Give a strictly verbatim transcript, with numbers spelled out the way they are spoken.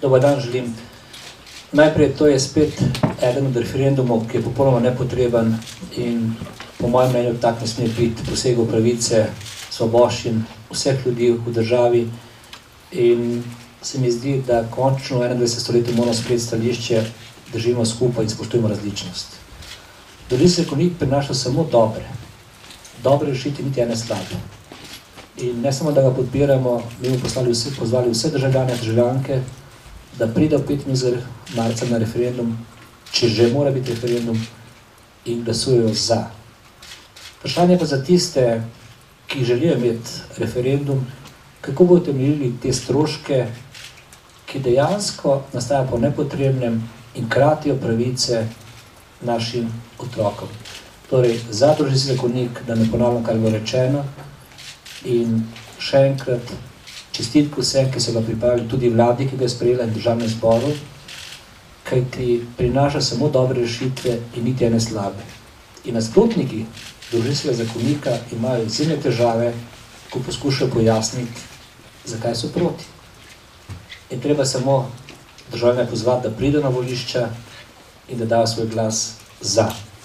Dobar dan želim. Najprej, to je spet eden od referendumov, ki je popolnoma nepotreben in po mojem mnenju tak ne sme biti posegel pravice, svoboščin vseh ljudi v državi in se mi zdi, da končno v enaindvajsetem stoletju moramo sprejeti stališče, držimo skupaj in spoštujemo različnost. Družinski zakonik prinaša samo dobre, dobre rešitve, niti ene slabe. In ne samo, da ga podpiramo, mi bomo poslali vse, pozvali vse državljane in državljanke, da pride v petindvajsetega marca na referendum, če že mora biti referendum, in glasujejo za. Vprašanje pa za tiste, ki želijo imeti referendum, kako bodo temeljili te stroške, ki dejansko nastajajo po nepotrebnem in kratijo pravice našim otrokom. Torej, za družinski zakonik, da ne ponavljam, kar je bilo rečeno, in še enkrat čestitke vsem, ki so ga pripravili, tudi vladi, ki ga je sprejela in državnem zboru, kajti prinaša samo dobre rešitve in niti ene slabe. In nasprotniki družinskega zakonika imajo izjemne težave, ko poskušajo pojasniti, zakaj so proti. In treba samo državljane pozvati, da pridejo na volišča in da dajo svoj glas za.